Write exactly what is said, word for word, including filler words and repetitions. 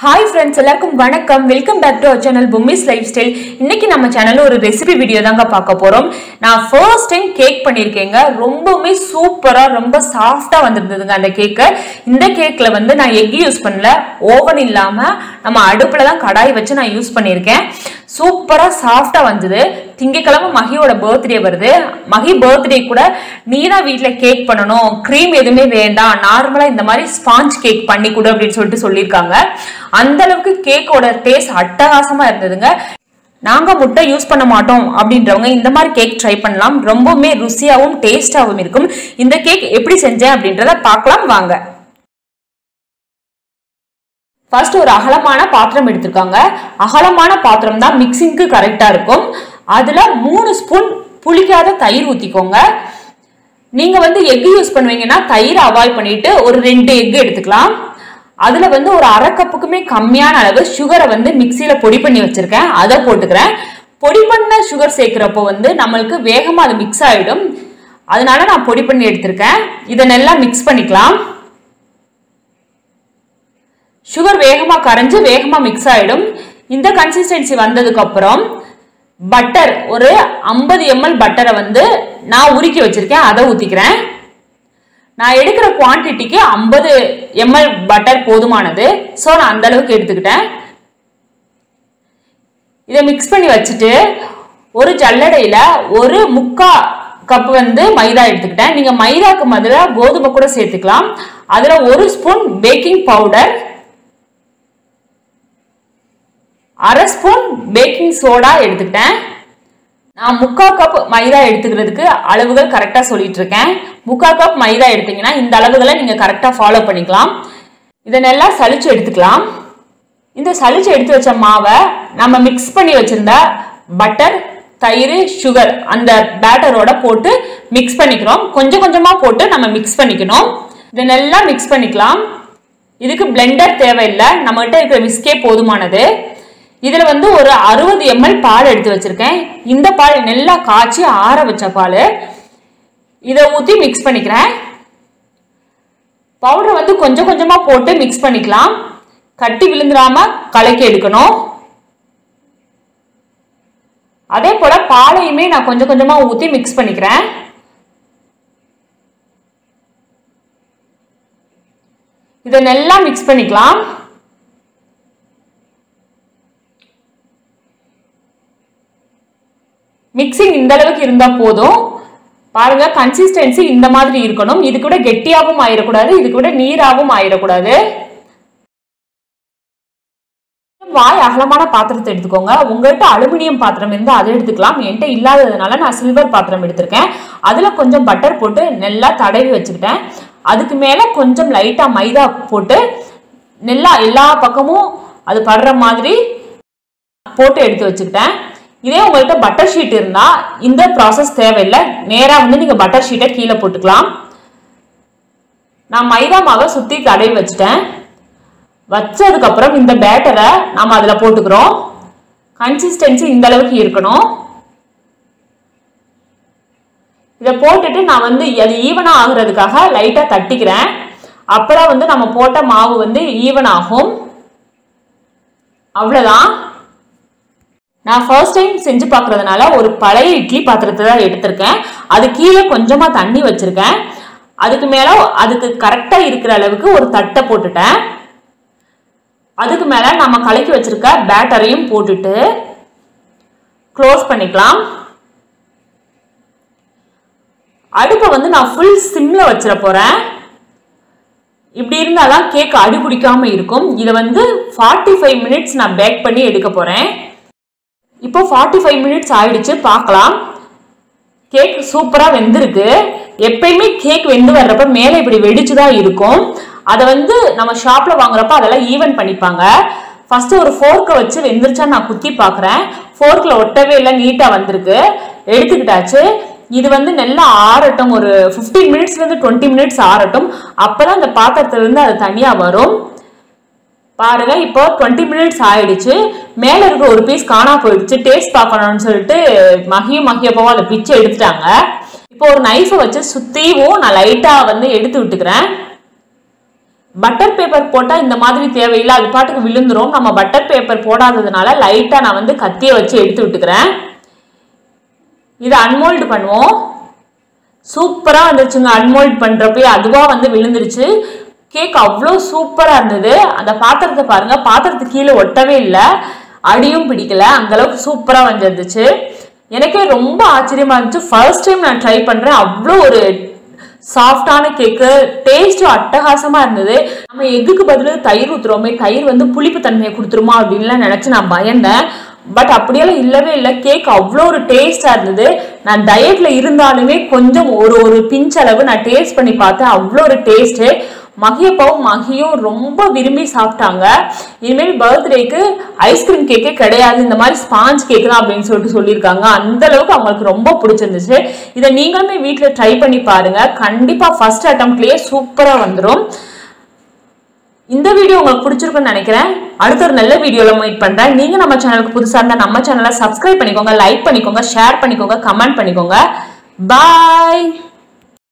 Hi friends, எல்லாருக்கும் வணக்கம். Welcome back to our channel Bommi's life style. இன்னைக்கு நம்ம சேனல்ல ஒரு ரெசிபி வீடியோ தாங்க பார்க்க போறோம். நான் ஃபர்ஸ்ட் டைம் கேக் பண்ணிருக்கேங்க. ரொம்பவே சூப்பரா ரொம்ப சாஃப்ட்டா வந்திருந்ததுங்க அந்த கேக். இந்த கேக்ல வந்து நான் எக் யூஸ் பண்ணல. ஓவன் இல்லாம நம்ம அடுப்புல தான் கடாய் வச்சு நான் யூஸ் பண்ணிருக்கேன். சூப்பரா சாஃப்ட்டா வந்தது. திங்கக்கிழமை மகியோட பர்த்டே வருது. மகி பர்த்டே கூட நீரா வீட்ல கேக் பண்ணணும், க்ரீம் எதுவுமே வேண்டாம், நார்மலா இந்த மாதிரி ஸ்பாஞ்ச் கேக் பண்ணி கொடு அப்படின்னு சொல்லிட்டு சொல்லியிருக்காங்க. அந்த அளவுக்கு கேக்கோட டேஸ்ட் அட்டகாசமா இருந்ததுங்க. நாங்க முட்டை யூஸ் பண்ண மாட்டோம் அப்படின்றவங்க இந்த மாதிரி கேக் ட்ரை பண்ணலாம். ரொம்பவுமே ருசியாகவும் டேஸ்டாகவும் இருக்கும். இந்த கேக் எப்படி செஞ்சேன் அப்படின்றத பார்க்கலாம் வாங்க. ஃபர்ஸ்ட் ஒரு அகலமான பாத்திரம் எடுத்துருக்காங்க. அகலமான பாத்திரம் தான் மிக்சிங்க்கு கரெக்டா இருக்கும். அதுல மூணு ஸ்பூன் புளிக்காத தயிர் ஊத்திக்கோங்க. நீங்க வந்து எக் யூஸ் பண்ணுவீங்கன்னா தயிர் அவாய்ட் பண்ணிட்டு ஒரு ரெண்டு எக் எடுத்துக்கலாம். அதுல வந்து ஒரு அரை கப்புக்குமே கம்மியான அளவு சுகரை வந்து மிக்சியில பொடி பண்ணி வச்சிருக்கேன், அதை போட்டுக்கிறேன். பொடி பண்ண சுகர் சேர்க்கிறப்போ வந்து நம்மளுக்கு வேகமா அது மிக்ஸ் ஆயிடும். அதனால நான் பொடி பண்ணி எடுத்திருக்கேன். இதை நல்லா மிக்ஸ் பண்ணிக்கலாம். சுகர் வேகமா கரைஞ்சு வேகமா மிக்ஸ் ஆயிடும். இந்த கன்சிஸ்டன்சி வந்ததுக்கு அப்புறம் பட்டர் ஒரு ஐம்பது எம்எல் பட்டரை வந்து நான் உருக்கி வச்சிருக்கேன், அதை ஊத்திக்கிறேன். நான் எடுக்கிற குவான்டிட்டிக்கு ஐம்பது எம்எல் பட்டர் போதுமானது. ஸோ நான் அந்த அளவுக்கு எடுத்துக்கிட்டேன். இதை மிக்ஸ் பண்ணி வச்சுட்டு ஒரு ஜல்லடையில ஒரு முக்கா கப் வந்து மைதா எடுத்துக்கிட்டேன். நீங்க மைதாக்கு பதிலாக கோதுமை கூட சேர்த்துக்கலாம். அதுல ஒரு ஸ்பூன் பேக்கிங் பவுடர், அரை ஸ்பூன் பேக்கிங் சோடா எடுத்துக்கிட்டேன். நான் முக்கா கப் மைதா எடுத்துக்கிறதுக்கு அளவுகள் கரெக்டா சொல்லிட்டு இருக்கேன். முக்கா கப் மைதா எடுத்தீங்கன்னா இந்த அளவுகளை நீங்க கரெக்டா ஃபாலோ பண்ணிக்கலாம். இதை நல்லா சலிச்சு எடுத்துக்கலாம். இந்த சலிச்சு எடுத்து வச்ச மாவை நம்ம மிக்ஸ் பண்ணி வச்சிருந்த பட்டர், தயிர், சுகர் அந்த பேட்டரோட போட்டு மிக்ஸ் பண்ணிக்கிறோம். கொஞ்சம் கொஞ்சமா போட்டு நம்ம மிக்ஸ் பண்ணிக்கணும். இதை நல்லா மிக்ஸ் பண்ணிக்கலாம். இதுக்கு பிளெண்டர் தேவையில்லை, நம்மகிட்ட இருக்கிற விஸ்கே போதுமானது. இதுல வந்து ஒரு அறுபது எம்எல் பால் எடுத்து வச்சிருக்கேன். இந்த பால் நல்லா காய்ச்சி ஆற வச்ச பால். இதை ஊற்றி மிக்ஸ் பண்ணிக்கிறேன். பவுடரை வந்து கொஞ்சம் கொஞ்சமா போட்டு மிக்ஸ் பண்ணிக்கலாம். கட்டி விழுந்துடாம கலக்கி எடுக்கணும். அதே போல பாலையுமே நான் கொஞ்சம் கொஞ்சமா ஊற்றி மிக்ஸ் பண்ணிக்கிறேன். இதை நல்லா மிக்ஸ் பண்ணிக்கலாம். மிக்சிங் இந்த அளவுக்கு இருந்தா போதும். பாருங்க, கன்சிஸ்டன்சி இந்த மாதிரி இருக்கணும். இது கூட கெட்டியாவும் ஆயிடக்கூடாது, இது கூட நீராவும் ஆயிடக்கூடாது. வாய் அகலமான பாத்திரத்தை எடுத்துக்கோங்க. உங்கள்கிட்ட அலுமினியம் பாத்திரம் இருந்தால் அதை எடுத்துக்கலாம். என்கிட்ட இல்லாததுனால நான் சில்வர் பாத்திரம் எடுத்திருக்கேன். அதுல கொஞ்சம் பட்டர் போட்டு நல்லா தடவி வச்சுக்கிட்டேன். அதுக்கு மேல கொஞ்சம் லைட்டா மைதா போட்டு நல்லா எல்லா பக்கமும் அது படுற மாதிரி போட்டு எடுத்து வச்சுக்கிட்டேன். இதே உங்கள்கிட்ட பட்டர் ஷீட் இருந்தா இந்த ப்ராசஸ் தேவையில்லை, நேரா வந்து நீங்க பட்டர் ஷீட்டை கீழே போட்டுக்கலாம். நான் மைதா மாவை சுத்தி தடவி வச்சுட்டேன். வச்சதுக்கு அப்புறம் இந்த பேட்டரை நாம அதுல போட்டுக்கிறோம். கன்சிஸ்டன்சி இந்த அளவுக்கு இருக்கணும். இதை போட்டுட்டு நான் வந்து அது ஈவனா ஆகுறதுக்காக லைட்டா தட்டிக்கிறேன். அப்புறம் வந்து நம்ம போட்ட மாவு வந்து ஈவன் ஆகும். அவ்வளவுதான். நான் ஃபர்ஸ்ட் டைம் செஞ்சு பார்க்கறதுனால ஒரு பழைய இட்லி பாத்திரத்தை தான் எடுத்திருக்கேன். அது கீழே கொஞ்சமா தண்ணி வச்சிருக்கேன். அதுக்கு மேல அதுக்கு கரெக்டா இருக்கிற அளவுக்கு ஒரு தட்டை போட்டுட்டேன். அதுக்கு மேல நம்ம கலக்கி வச்சிருக்க பேட்டரையும் போட்டுட்டு க்ளோஸ் பண்ணிக்கலாம். அடுப்பை வந்து நான் ஃபுல் சிம்ல வச்சிட போறேன். இப்படி இருந்தாதான் கேக் அடி பிடிக்காம இருக்கும். இதை வந்து ஃபார்ட்டி ஃபைவ் மினிட்ஸ் நான் பேக் பண்ணி எடுக்க போறேன். இப்போ ஃபார்ட்டி ஃபைவ் மினிட்ஸ் ஆயிடுச்சு, பார்க்கலாம். கேக் சூப்பரா வெந்திருக்கு. எப்பயுமே கேக் வெந்து வர்றப்ப மேலே இப்படி வெடிச்சுதான் இருக்கும். அதை வந்து நம்ம ஷாப்ல வாங்குறப்ப அதெல்லாம் ஈவன் பண்ணிப்பாங்க. ஃபர்ஸ்ட் ஒரு ஃபோர்க்கை வச்சு வெந்துருச்சா நான் குத்தி பாக்குறேன். ஃபோர்க்ல ஒட்டவே இல்லை, நீட்டா வந்திருக்கு. எடுத்துக்கிட்டாச்சு. இது வந்து நல்லா ஆறட்டும். ஒரு பிப்டீன் மினிட்ஸ்ல இருந்து டுவெண்ட்டி மினிட்ஸ் ஆறட்டும். அப்பதான் இந்த பாத்திரத்துல இருந்து அது தனியா வரும். பாருங்க, இப்போ டுவெண்ட்டி மினிட்ஸ் ஆயிடுச்சு. மேல இருக்க ஒரு பீஸ் காணா போயிடுச்சு. டேஸ்ட் பார்க்கணும்னு சொல்லிட்டு மகியும் மகியப்பவும் அதை பிச்சை எடுத்துட்டாங்க. இப்போ ஒரு நைஃபை வச்சு சுத்திவும் நான் லைட்டா வந்து எடுத்து விட்டுக்கிறேன். பட்டர் பேப்பர் போட்டா இந்த மாதிரி தேவையில்லை, அது பாட்டுக்கு விழுந்துரும். நம்ம பட்டர் பேப்பர் போடாததுனால லைட்டா நான் வந்து கத்தியை வச்சு எடுத்து விட்டுக்கிறேன். இதை அன்மோல்டு பண்ணுவோம். சூப்பரா வந்துருச்சுங்க. அன்மோல்ட் பண்றப்ப அதுவா வந்து விழுந்துருச்சு. கேக் அவ்வளோ சூப்பரா இருந்தது. அந்த பாத்திரத்தை பாருங்க, பாத்திரத்துக்கு கீழே ஒட்டவே இல்லை, அடியும் பிடிக்கல, அந்த அளவுக்கு சூப்பரா வந்துருந்துச்சு. எனக்கே ரொம்ப ஆச்சரியமா இருந்துச்சு. ஃபர்ஸ்ட் டைம் நான் ட்ரை பண்றேன். அவ்வளோ ஒரு சாஃப்டான கேக்கு, டேஸ்டும் அட்டகாசமா இருந்தது. நம்ம எக்குக்கு பதில் தயிர் ஊத்துறோமே, தயிர் வந்து புளிப்பு தன்மையை கொடுத்துருமா அப்படின்லாம் நினைச்சு நான் பயந்தேன். பட் அப்படியெல்லாம் இல்லவே இல்லை. கேக் அவ்வளோ ஒரு டேஸ்டா இருந்தது. நான் டயட்ல இருந்தாலுமே கொஞ்சம் ஒரு ஒரு பிஞ்ச் அளவு நான் டேஸ்ட் பண்ணி பார்த்தேன். அவ்வளோ ஒரு டேஸ்ட். மகியப்பாவும் மகியும் ரொம்ப விரும்பி சாப்பிட்டாங்க. இனிமேல் பர்த்டேக்கு ஐஸ்கிரீம் கேக்கே கிடையாது, இந்த மாதிரி ஸ்பாஞ்ச் கேக் தான் அப்படின்னு சொல்லிட்டு சொல்லியிருக்காங்க. அந்த அளவுக்கு அவங்களுக்கு ரொம்ப பிடிச்சிருந்துச்சு. இதை நீங்களுமே வீட்டில் ட்ரை பண்ணி பாருங்க. கண்டிப்பா ஃபர்ஸ்ட் அட்டம்ப்ட்லயே சூப்பரா வந்துடும். இந்த வீடியோ உங்களுக்கு பிடிச்சிருக்குன்னு நினைக்கிறேன். அடுத்த ஒரு நல்ல வீடியோல மீட் பண்றேன். நீங்க நம்ம சேனலுக்கு புதுசா இருந்தா நம்ம சேனலை சப்ஸ்கிரைப் பண்ணிக்கோங்க, லைக் பண்ணிக்கோங்க, ஷேர் பண்ணிக்கோங்க, கமெண்ட் பண்ணிக்கோங்க. பாய்.